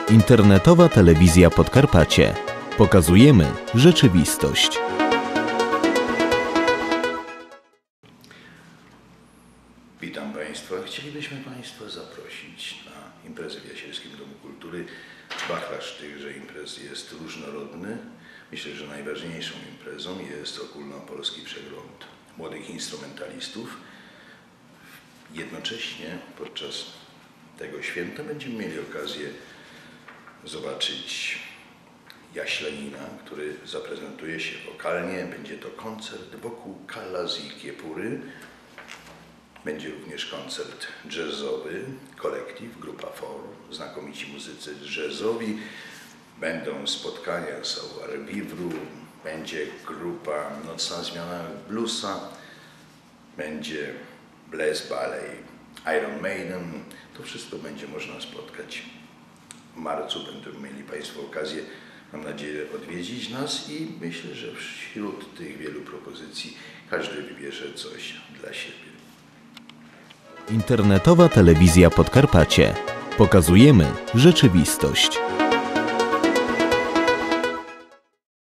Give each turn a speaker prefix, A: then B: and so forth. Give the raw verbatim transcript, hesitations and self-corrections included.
A: Internetowa Telewizja Podkarpacie. Pokazujemy rzeczywistość.
B: Witam Państwa. Chcielibyśmy Państwa zaprosić na imprezę w Jasielskim Domu Kultury. Wachlarz tychże imprez jest różnorodny. Myślę, że najważniejszą imprezą jest ogólnopolski przegląd młodych instrumentalistów. Jednocześnie podczas tego święta będziemy mieli okazję zobaczyć Jaślanina, który zaprezentuje się wokalnie. Będzie to koncert wokół Kalazy i Kiepury. Będzie również koncert jazzowy, kolektyw, grupa For, znakomici muzycy jazzowi. Będą spotkania Savoir Vivre, będzie grupa Nocna Zmiana Bluesa, będzie Blaze Ballet, Iron Maiden. To wszystko będzie można spotkać w marcu. Będą mieli Państwo okazję, mam nadzieję, odwiedzić nas i myślę, że wśród tych wielu propozycji każdy wybierze coś dla siebie.
A: Internetowa Telewizja Podkarpacie. Pokazujemy rzeczywistość.